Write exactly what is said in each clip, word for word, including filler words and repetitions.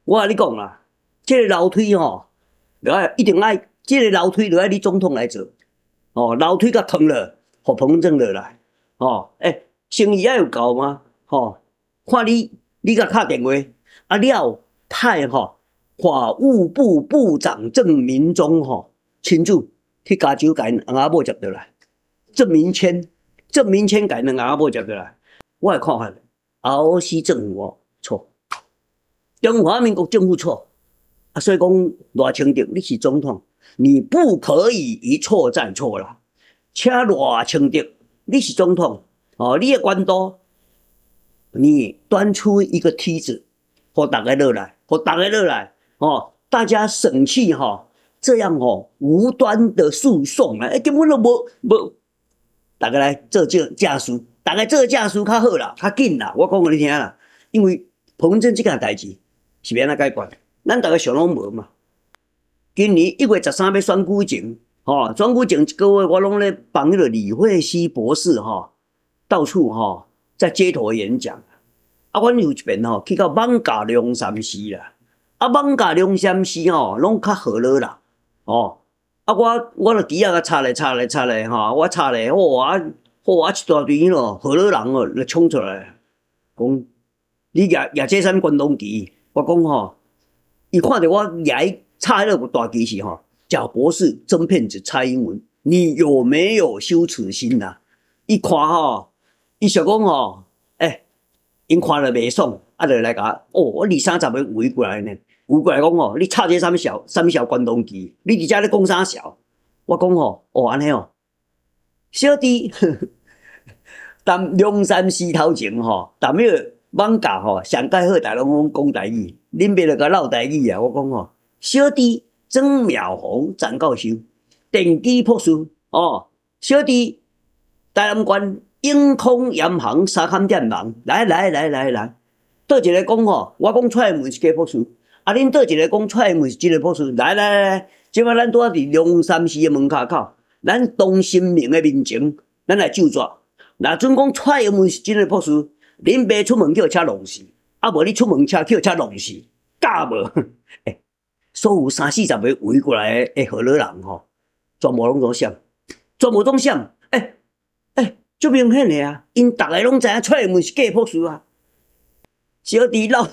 我甲你讲啦，这个楼梯吼，就爱一定爱，这个楼梯就爱你总统来做。哦，楼梯甲通了，互彭文正落来。哦，诶、欸，生意还有够吗？哦，看你你甲敲电话，啊了派吼法务部部长郑明忠吼亲自去加州甲因翁仔某接倒来。郑明谦，郑明谦甲因翁仔某接倒来。我的看法，R O C 政府哦错，中华民国政府错。啊，所以讲赖清德你是总统，你不可以一错再错啦。且赖清德你是总统，哦，你的官都，你端出一个梯子，给大家落来，给大家落来，哦，大家省去哈、哦、这样哦无端的诉讼啦，哎，根本都无无，大家来做这架书，大家做架书较好啦，较紧啦，我讲给你听啦，因为彭文正这件代志是要安怎解决？咱大家想拢无嘛。今年一月十三要选举前，吼、哦，选举前一个月我拢咧帮那个李惠熙博士吼、哦，到处吼、哦、在街头演讲。啊，阮有一遍吼、哦、去到艋舺龙山寺啦，啊，艋舺龙山寺吼、哦、拢较好了啦，哦，啊，我我就底下甲插咧插咧插咧吼，我插咧，好啊，好啊，一大堆咯，好了人哦，就冲出来，讲你举举这啥物关东旗？我讲吼，伊看着我举插迄个大旗时吼，贾博士真骗子蔡英文，你有没有羞耻心呐、啊？伊看吼，伊想讲吼，诶、欸，因看了袂爽，啊，就来甲哦，我二三十个围过来呢，围过来讲吼，你插这啥物小啥物小关东旗？你伫遮咧讲啥小？我讲吼，哦安尼哦，小弟，当龙山寺头前吼，当迄个。艋舺吼，上介好，大拢讲台语，恁别着甲唠台语啊！我讲吼，小弟曾妙红张教授，电机博士哦，小弟台南县永康盐行沙坎店人，来来来来来，倒一个讲吼，我讲蔡英文是假博士，啊恁倒一个讲蔡英文是真个博士，来来来来，即摆咱拄啊伫龙山寺的门骹口，咱东新明的面前，咱来就抓，若准讲蔡英文是真个博士。恁爸出门叫车弄死，啊无你出门车叫车弄死，假无？欸、所有三四十个围过来的好老人吼，全部拢总闪，全部总闪。诶诶，足明显的啊，因逐个拢知影蔡英文是假博士啊。小弟老，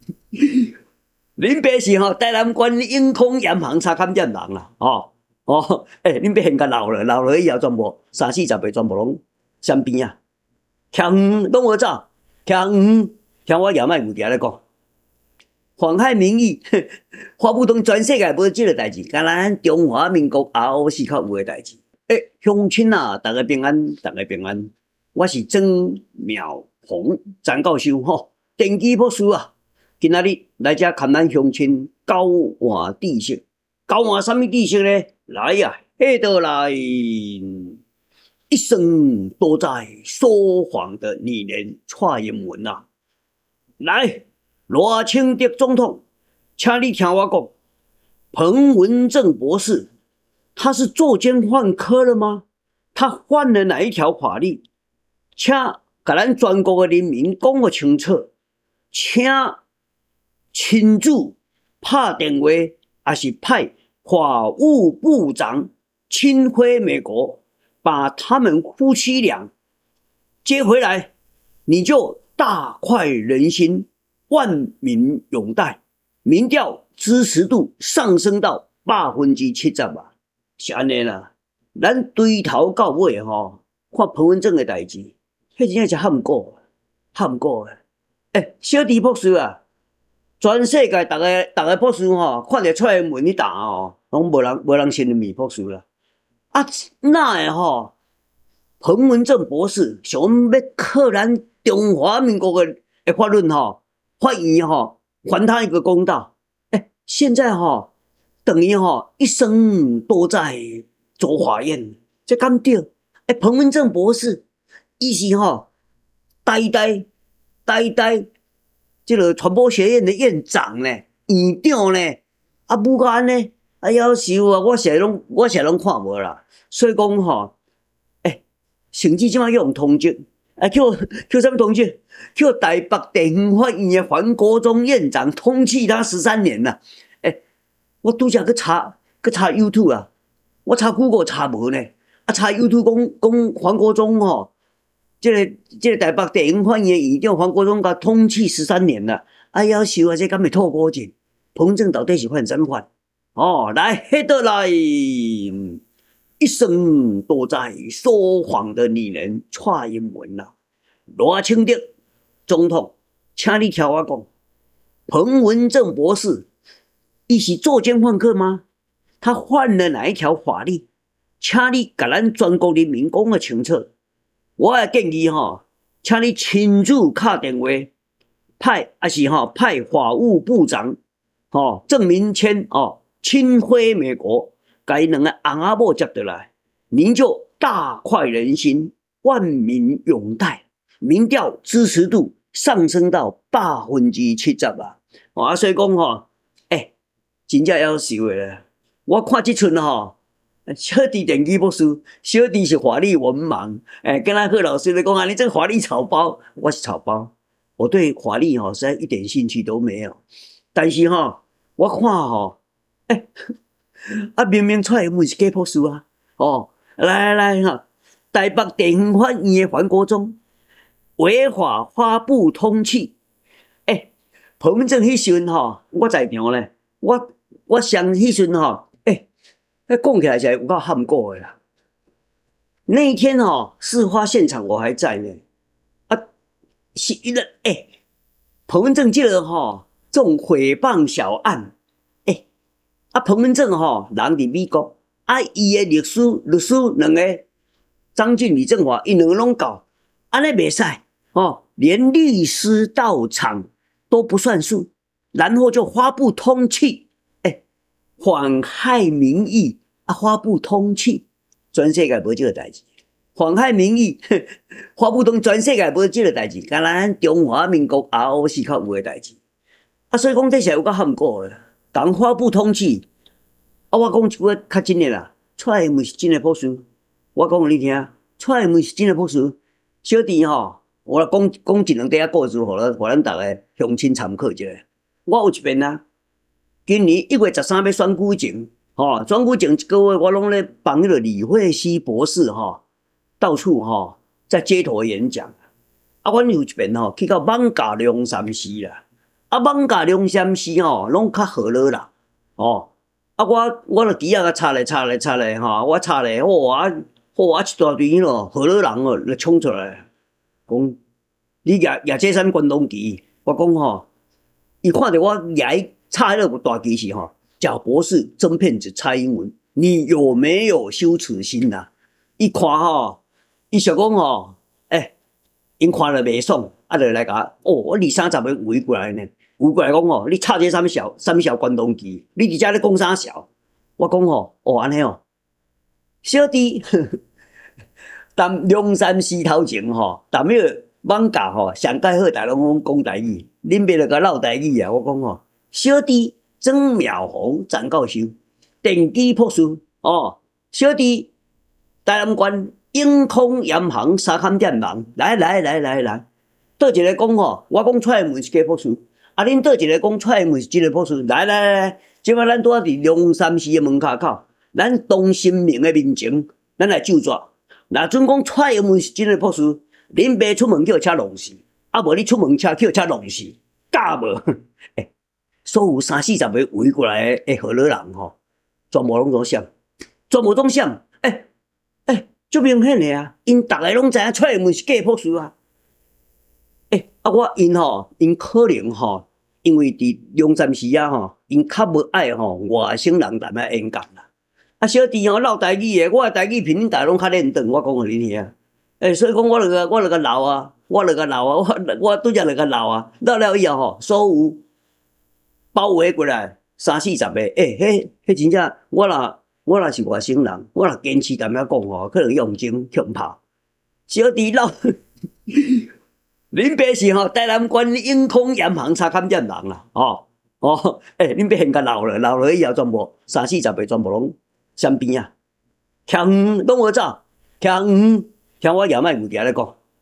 恁爸是吼台南县永康盐行沙坎店人啦，吼哦，诶、欸，恁爸现甲老了，老了以后全部三四十个全部拢闪边啊，强拢无走。听听我姚麦有伫咧讲，妨害名誉，发不通全世界无即个代志，敢若咱中华民国 R O C 较有诶代志。诶、欸，乡亲啊，大家平安，大家平安。我是曾妙红张教授吼，电机博士啊。今仔日来遮看咱乡亲交换知识，交换什么知识呢？来呀、啊，迄倒来。一生都在说谎的女人蔡英文啊！来，赖清德总统，请你听我讲，彭文正博士，他是作奸犯科了吗？他犯了哪一条法律？请甲咱全国的人民讲个清楚，请亲自拍电话，还是派法务部长亲飞美国？把他们夫妻俩接回来，你就大快人心，万民拥戴，民调支持度上升到百分之七十啊！是安尼啦，咱对头到尾吼，看彭文正的代志，迄真正是喊过，喊过诶！诶，小弟博士啊，全世界逐个逐个博士吼，看着蔡英文去打吼，拢无人无人信任米博士啦。啊，那会吼，彭文正博士想要靠咱中华民国的的法律吼，法院吼还他一个公道。哎，现在吼等于吼一生都在走法院，这敢对？哎，彭文正博士，伊是吼呆呆呆呆，这个传播学院的院长呢，院长呢，啊，不过安尼。哎夭寿啊！我现在拢我现在拢看无啦，所以讲吼，诶、欸，甚至即摆用通缉， 啊，叫叫什么通缉？叫台北地方法院的黄国忠院长通缉他十三年啦。诶、欸，我拄则去查去查 YouTube 啊，我查 Google 查无呢，啊查 YouTube 讲讲黄国忠吼，这个这个台北地方法院的院长黄国忠甲通缉十三年啦。哎呀，想啊，这敢会透过警？彭正到底是犯什犯？哦，来，黑的来。一生都在说谎的女人蔡英文啦，罗清德总统，请你听我讲，彭文正博士，伊是作奸犯科吗？他犯了哪一条法律？请你甲咱全国人民讲个清楚。我也建议吼，请你亲自打电话派，还是吼派法务部长吼郑明谦哦，亲飞美国。把伊两个翁仔某接得来，您就大快人心，万民拥戴，民调支持度上升到百分之七十啊！啊，所以讲吼，诶、欸，真正夭寿诶啦！我看即阵吼，小弟电机博士，小弟是法律文盲，诶、欸，跟他贺老师咧讲啊，你这个法律草包，我是草包，我对法律吼实在一点兴趣都没有。但是吼，我看吼，诶、欸。啊，明明蔡英文是假博士啊！哦，来来来哈，台北地方法院的黄国忠违法发布通缉。诶、欸，彭文正迄时阵吼，我在场咧，我我想迄时阵吼，诶、欸，讲起来是有够喊过的啦。那一天吼，事发现场我还在呢。啊，是一个诶、欸，彭文正这个吼，这种诽谤小案。啊，彭文正吼，人伫美国，啊，伊的律师、律师两个，张俊、李正华，伊两个拢搞，安尼袂使哦，连律师到场都不算数，然后就发布通缉，诶、欸，妨害名誉啊，发布通缉，全世界无这个代志，妨害名誉，发布通全世界无这个代志，敢若咱中华民国 R O C 较有诶代志，啊，所以讲这是有够含过诶。讲发布通缉，啊！我讲一句较真诶啦，蔡英文是真诶博士。我讲互你听，蔡英文是真诶博士。小弟吼，我来讲讲一两块故事，互咱互咱逐个乡亲参考一下。我有一遍啊，今年一月十三要选举前，吼，选举前一个月，我拢咧帮迄个李惠熙博士吼，到处吼在街头演讲。啊，阮有一遍吼去到艋舺龙山寺啦。啊，艋舺龙山寺吼，拢较和乐啦，哦，啊，我我著伫遐甲插咧插咧插咧吼，我插咧，哇啊，哇啊一大堆咯，和乐人哦，就冲出来，讲你举举这啥关东旗？我讲吼，伊看着我举插迄个大旗时吼，贾博士真骗子蔡英文，你有没有羞耻心呐、啊？伊看吼，伊想讲吼，诶、欸，因看了袂爽，啊，就来甲哦，我二三十个围过来呢。围过来讲哦，你插这啥物小啥物小关东旗？你伫遮咧讲啥小？我讲吼，哦安尼哦，小弟，踮龙山寺头前吼，踮迄个艋舺吼，上介好大拢讲台语，恁爸著甲闹台语啊！我讲吼，小弟曾妙红张教授，电机博士哦，小弟台南县永康盐行三坎店人，来来来来来，倒一个讲吼，我讲蔡英文是假博士。啊！恁倒一个讲蔡英文是真个博士，来来来，即摆咱拄啊伫龙山寺的门骹口，咱同心明的面前，咱来就抓。若准讲蔡英文是真个博士，恁爸出门叫车弄死，啊无你出门车叫车弄死，假无？欸、所有三四十个围过来的荷兰人吼，全部拢总想，全部总想，诶诶，足明显的啊，因逐个拢知影蔡英文是假博士啊。诶、欸，啊，我因吼，因可能吼，因为伫龙山寺啊吼，因较无爱吼外省人谈啊演讲啦。啊，小弟吼闹台语的，我的台语频逐拢较练长，我讲互你听。诶、欸，所以讲我著个我著个闹啊，我著个闹啊，我我拄则著个闹啊，闹了以后吼，所有包围过来三四十个，诶、欸，迄迄真正我若我若是外省人，我若坚持踮遐讲吼，可能用精恐怕。小弟闹。恁爸是吼台南县永康盐行茶勘店人啦，哦哦，诶、欸，恁爸现甲老了，老了以后全部三四十个全部拢闪边啊，徛拢无走，徛徛我也莫有伫咧讲，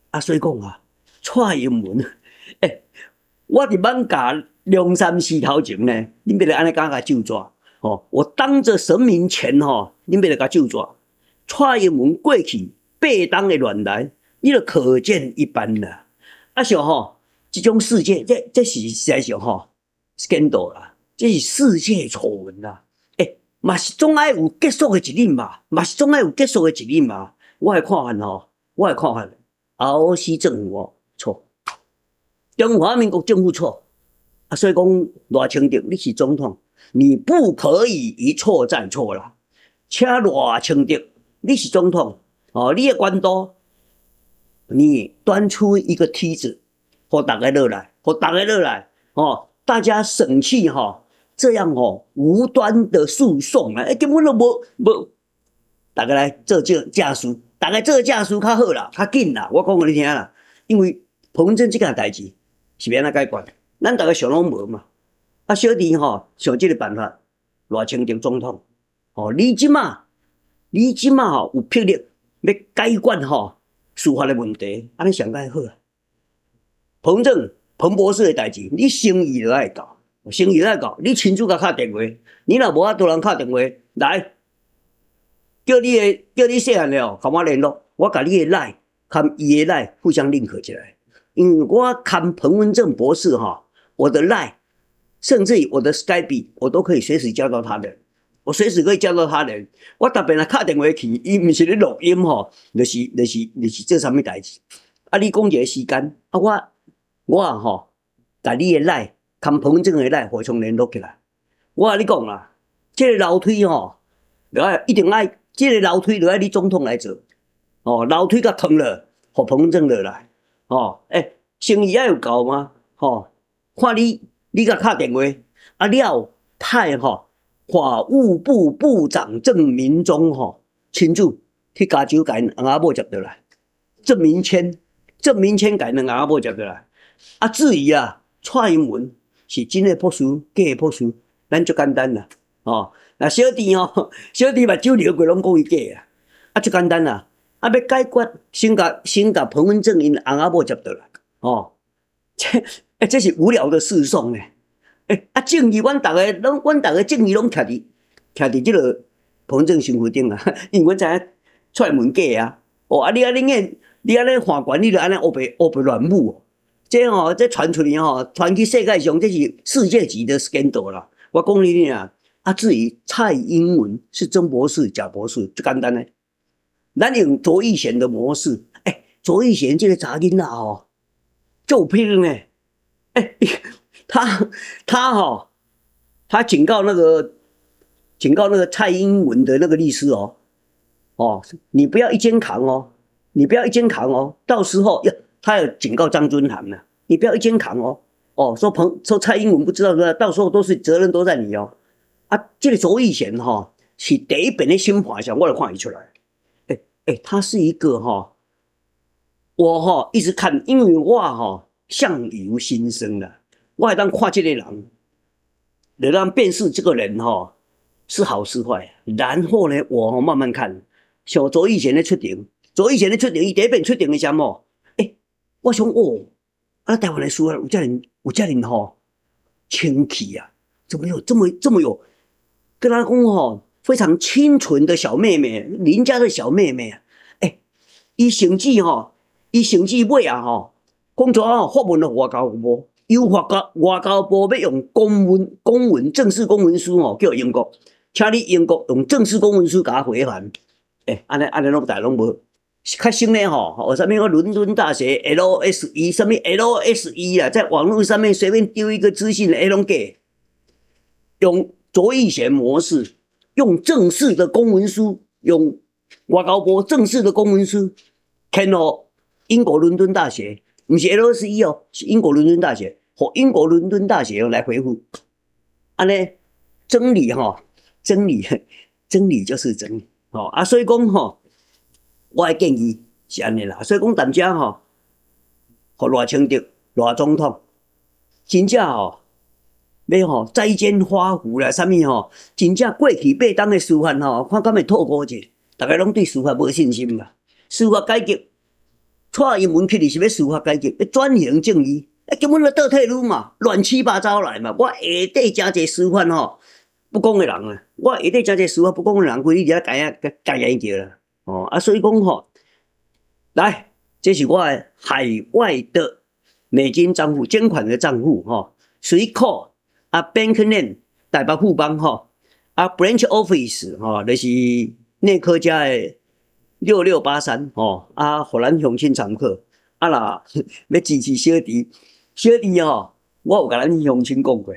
啊，所以讲啊，蔡英文，诶、欸，我伫艋舺龙山寺头前呢，恁要来安尼甲甲就抓？哦，我当着神明前吼，恁要来甲就抓？蔡英文过去八当的乱来，你就可见一斑啦。啊，像吼，这种事件，这这是实在上吼 scandal 啦，这是世界丑闻啦。诶、欸，嘛是总爱有结束的一日嘛，嘛是总爱有结束的一日嘛。我的看法吼，我的看法。澳西政府哦错，中华民国政府错啊，所以讲赖清德你是总统，你不可以一错再错啦。且赖清德你是总统哦，你的官都，你端出一个梯子，给大家落来，给大家落来哦，大家省去哈、哦、这样哦无端的诉讼啊，哎根本都无无，大家来做这架书。大概这个架书较好啦，较紧啦。我讲给你听啦，因为彭文正这件代志是要安怎解决？咱大家想拢无嘛。啊，小弟吼想这个办法，赖清德总统，哦，你即马，你即马吼有魄力要解决吼司法的问题，安尼上解好啊。彭文正、彭博士的代志，你生意就爱搞，生意就爱搞，你亲自甲敲电话，你若无法度人敲电话来。叫你的叫你细汉了，甲我联络，我甲你的赖，含伊的赖互相认可起来。因为我看彭文正博士哈，我的赖，甚至于我的 Skype， 我都可以随时交到他的，我随时可以交到他的。我特别来打电话去，伊毋是咧录音吼，就是就是就是做啥物代志。啊，你讲一个时间，啊我我啊吼，甲你的赖，含彭文正的赖互相联络起来。我甲你讲啦，这个楼梯吼，就爱一定爱。这个楼梯就要你总统来做，哦，楼梯甲通了，互彭文正落来，哦，诶、欸，生意还有够吗？哦，看你你甲敲电话，啊了派吼法务部部长郑明忠吼亲自去加州甲因翁仔某接倒来，郑明谦，郑明谦甲因翁仔某接倒来，啊至于啊蔡英文是真诶博士，假诶博士，咱就简单啦，哦。那小弟哦，小弟目睭流过拢讲伊假啊，啊，最简单啦，啊，要解决先甲先甲彭文正因翁仔某接倒来，哦，这诶，这是无聊的诉讼诶，诶，啊，正义，阮逐个拢，阮逐个正义拢徛伫徛伫即个彭文正身躯顶啊，因为阮知影蔡文假啊，哦，啊，你啊，你个你安尼法官，你著安尼黑白黑白乱舞哦，这吼、哦，这传出去吼，传去世界上，这是世界级的 scandal 啦，我讲你听啊。啊，至于蔡英文是真博士、假博士，最简单嘞。咱用卓义贤的模式，哎、欸，卓义贤这个查囡仔哦，就拼呢。哎、欸，他他哈、哦，他警告那个警告那个蔡英文的那个律师哦，哦，你不要一肩扛哦，你不要一肩扛哦，到时候要他要警告张尊涵呢，你不要一肩扛哦，哦，说彭说蔡英文不知道的，到时候都是责任都在你哦。啊，这个卓义贤哈是第一遍的审判上，我就看伊出来。哎、欸、哎、欸，他是一个哈，我哈一直看，因为我哈相由心生的，我还当看这个人，来让辨识这个人哈是好是坏。然后呢，我慢慢看，像卓义贤的出庭，卓义贤的出庭，伊第一遍出庭的时候，哎、欸，我想哦，啊，台湾的书有这人有这人哈清气啊，怎么有这么这么有？跟他讲吼，非常清纯的小妹妹，邻家的小妹妹啊，哎、欸，伊甚至吼，伊甚至尾啊吼，讲说吼发文了外交部，由外交外交部要用公文公文正式公文书吼，叫英国，请你英国用正式公文书甲回函，哎、欸，安尼安尼拢大拢无，较新的吼，哦啥物个伦敦大学 L S E 什么 L S E 啊，在网络上面随便丢一个资讯，哎拢假，用。卓义贤模式，用正式的公文书，用外交部正式的公文书，签了英国伦敦大学，不是 L S E 哦，是英国伦敦大学，和英国伦敦大学来回复。安尼真理哈，真理，真理就是真理哦啊，所以讲哈，我的建议是安尼啦，所以讲大家哈，和赖清德、赖总统，真正吼。要吼再见花湖啦，啥物吼，真正过去八当的司法吼，看敢会透过者，大家拢对司法无信心嘛。司法改革蔡英文去的是要司法改革，要转型正义，啊，根本就倒退路嘛，乱七八糟来嘛。我下底真侪司法吼不公的人啊，我下底真侪司法不公的人，规日伫遐改啊改改着啦。哦啊，所以讲吼，来，这是我的海外的美金账户，捐款的账户吼，随扣啊 ，bank name 台北富邦吼，啊 branch office 吼，就是内科家的。六六八三哦，啊，互咱乡亲参考。啊啦，要支持小弟，小弟哦，我有甲咱乡亲讲过，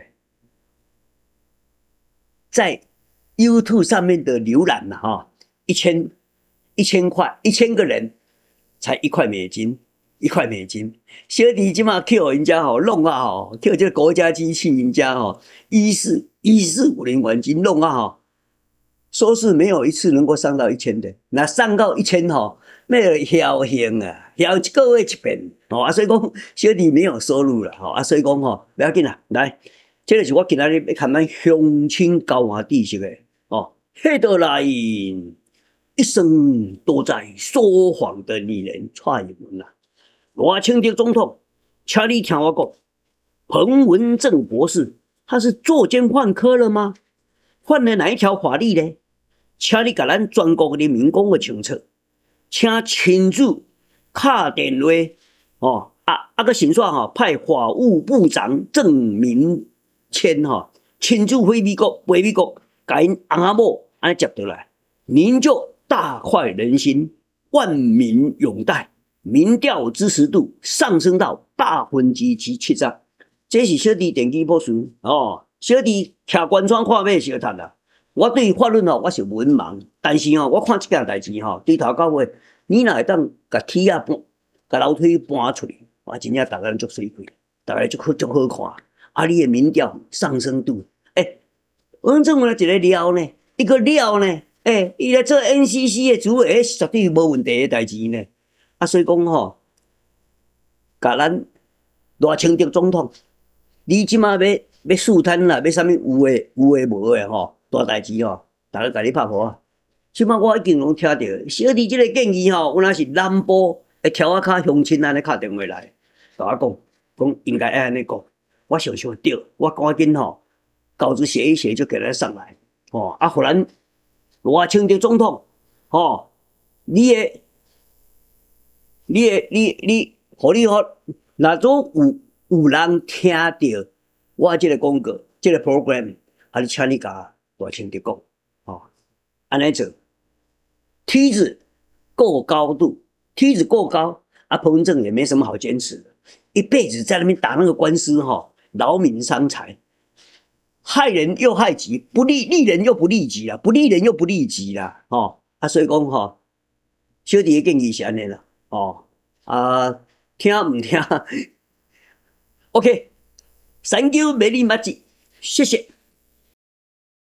在 YouTube 上面的浏览呐，哈，一千一千块，一千个人才一块美金，一块美金。小弟即马 Q 人家吼弄啊吼 ，Q 这个国家机器人家吼，一四一四五零黄金弄啊吼。说是没有一次能够上到一千的，那上到一千吼，那侥幸啊，侥一个月一遍，哦啊，所以讲小弟没有收入了，吼啊，所以讲吼不要紧啦，来，这个是我今仔日要看咱乡亲交换知识的，哦，黑德来一生都在说谎的女人蔡英文啊，罗清德总统，请你听我讲，彭文正博士他是作奸犯科了吗？犯了哪一条法律呢？请你甲咱全国人民讲个清楚，请亲自打电话哦，啊啊个先煞吼派法务部长郑明谦吼，亲自飞美国，飞美国，甲因翁仔某安尼接倒来，您就大快人心，万民拥戴，民调支持度上升到大分之七七十，这是小弟电机博士哦，小弟徛关窗看马小谈啦。我对法律吼我是文盲，但是吼我看这件代志吼，对头到尾，你若会当甲铁啊搬，甲楼梯搬出去，我真正大家足水气，大家足好足好看。啊，你的民调上升度，诶、欸，文正文一个料呢，一个料呢，诶、欸，伊来做 N C C 的主委，迄绝对无问题的代志呢。啊，所以讲吼，甲咱罗清德总统，你即马要要试探啦，要啥物有诶有诶无诶吼。大代志吼，大家甲你拍好啊！即摆我已经拢听到，小弟即个建议吼，有若是南部会跳啊卡乡亲安尼敲电话来，甲我讲，讲应该爱安尼讲，我想想对，我赶紧吼稿子写一写就给他上来，哦啊，忽然罗清德总统，哦，你诶，你诶，你你，互你吼，若做有有人听到我即个广告，即个 program， 啊，你请你甲。大清德讲，哦，安尼做，梯子够高度，梯子够高，啊，彭文正也没什么好坚持的，一辈子在那边打那个官司，哈、哦，劳民伤财，害人又害己，不利利人又不利己啦，不利人又不利己啦，哦，啊，所以讲吼、哦，小弟的建议是安尼啦，哦，啊，听唔听 ？OK， thank you very much， 谢谢。